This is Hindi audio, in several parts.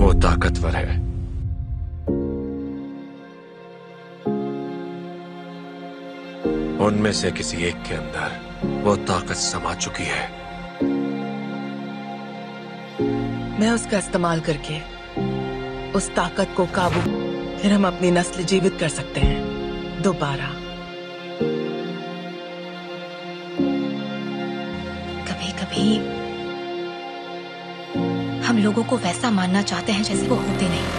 वो ताकतवर है। उनमें से किसी एक के अंदर वो ताकत समा चुकी है। मैं उसका इस्तेमाल करके उस ताकत को काबू, फिर हम अपनी नस्ल जीवित कर सकते हैं दोबारा। कभी कभी हम लोगों को वैसा मानना चाहते हैं जैसे वो होते नहीं,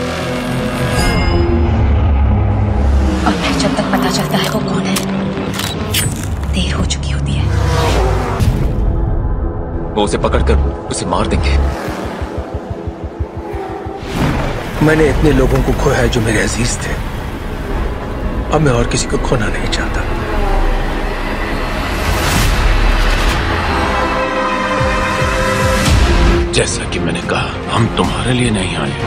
और फिर जब तक पता चलता है वो कौन है, देर हो चुकी होती है। वो उसे पकड़कर उसे मार देंगे। मैंने इतने लोगों को खोया है जो मेरे अजीज थे। अब मैं और किसी को खोना नहीं चाहता। जैसा कि मैंने कहा, हम तुम्हारे लिए नहीं आए।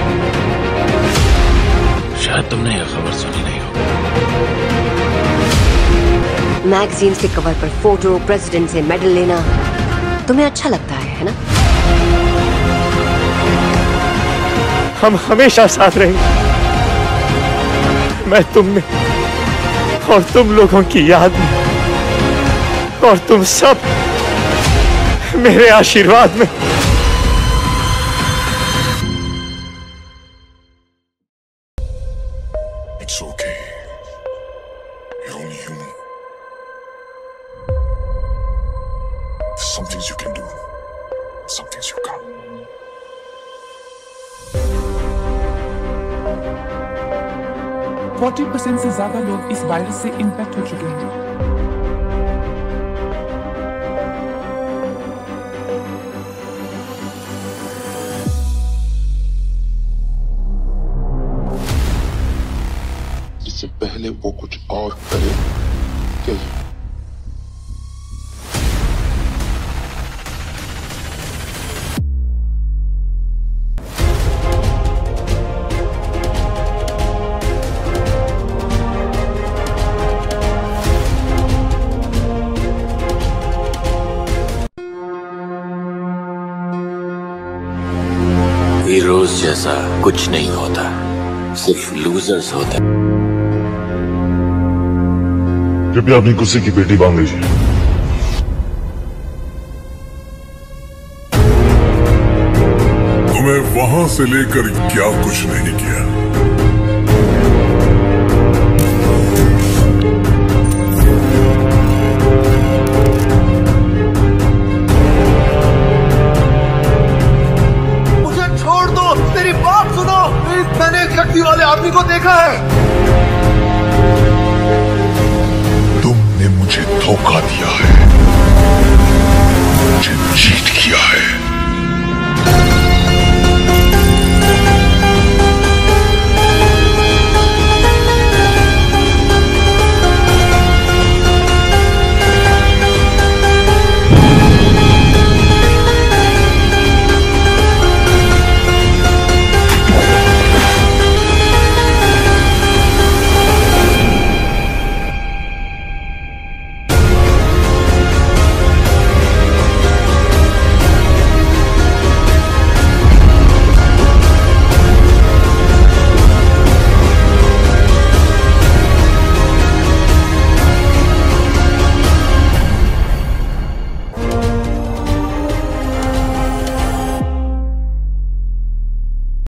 शायद तुमने यह खबर सुनी नहीं होगी। मैगजीन्स के कवर पर फोटो, प्रेसिडेंट से मेडल लेना तुम्हें अच्छा लगता है ना? हम हमेशा साथ रहेंगे। मैं तुम में और तुम लोगों की याद में, और तुम सब मेरे आशीर्वाद में। It's okay. You're only human. There's some things you can do, some things you can't. 40% से ज्यादा लोग इस वायरस से इन्फेक्ट हो चुके हैं। इससे पहले वो कुछ और करे क्या? हीरोज जैसा कुछ नहीं होता, सिर्फ लूजर्स होते हैं। कृपया अपनी कुर्सी की पेटी बांध लीजिए। तुम्हें वहां से लेकर क्या कुछ नहीं किया। मेरी बात सुनो, मैंने एक शक्ति वाले आदमी को देखा है। तुमने मुझे धोखा दिया है, मुझे चीट किया है।